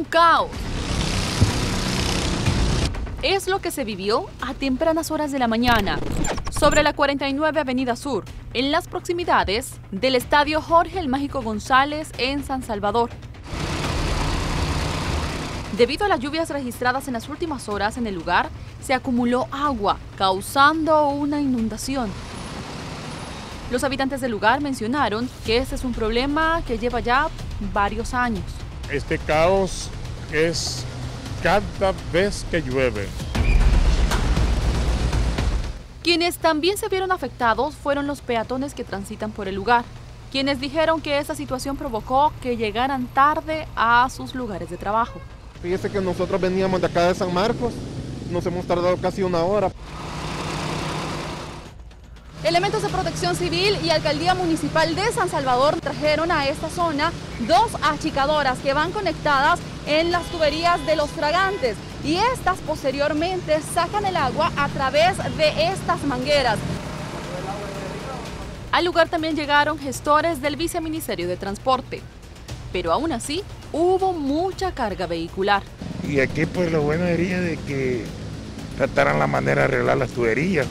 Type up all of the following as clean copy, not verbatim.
caos. Es lo que se vivió a tempranas horas de la mañana sobre la 49 Avenida Sur, en las proximidades del Estadio Jorge el Mágico González en San Salvador. Debido a las lluvias registradas en las últimas horas en el lugar, se acumuló agua, causando una inundación. Los habitantes del lugar mencionaron que este es un problema que lleva ya varios años. Este caos es cada vez que llueve. Quienes también se vieron afectados fueron los peatones que transitan por el lugar, quienes dijeron que esta situación provocó que llegaran tarde a sus lugares de trabajo. Fíjese que nosotros veníamos de acá de San Marcos, nos hemos tardado casi una hora. Elementos de Protección Civil y Alcaldía Municipal de San Salvador trajeron a esta zona 2 achicadoras que van conectadas en las tuberías de los fragantes y estas posteriormente sacan el agua a través de estas mangueras. Al lugar también llegaron gestores del Viceministerio de Transporte, pero aún así hubo mucha carga vehicular. Y aquí pues lo bueno sería de que trataran la manera de arreglar las tuberías.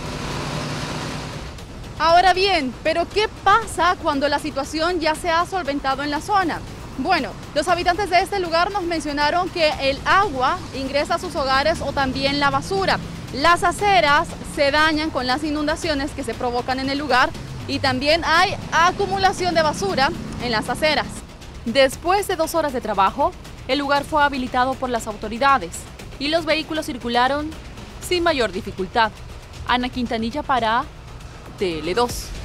Ahora bien, ¿pero qué pasa cuando la situación ya se ha solventado en la zona? Bueno, los habitantes de este lugar nos mencionaron que el agua ingresa a sus hogares o también la basura. Las aceras se dañan con las inundaciones que se provocan en el lugar y también hay acumulación de basura en las aceras. Después de 2 horas de trabajo, el lugar fue habilitado por las autoridades y los vehículos circularon sin mayor dificultad. Ana Quintanilla para Tele 2.